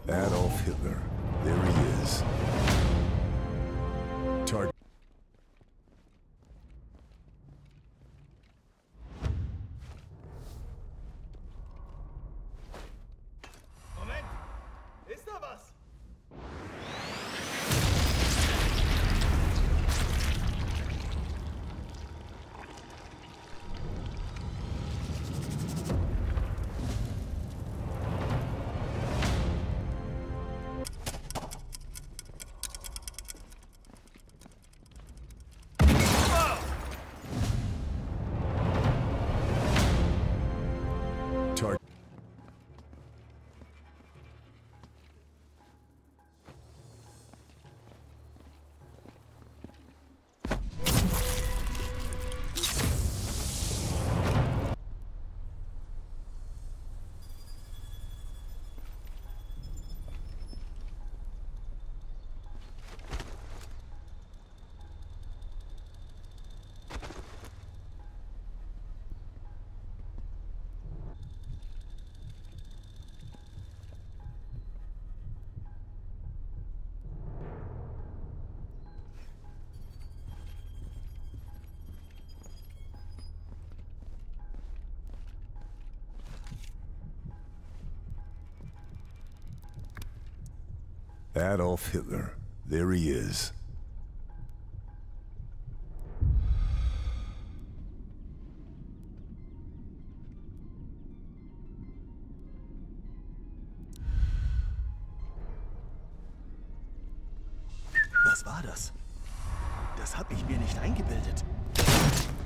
Adolf Hitler. There he is. Target. Moment! Ist da was? Target. Adolf Hitler. There he is. Was war das? Das hab ich mir nicht eingebildet.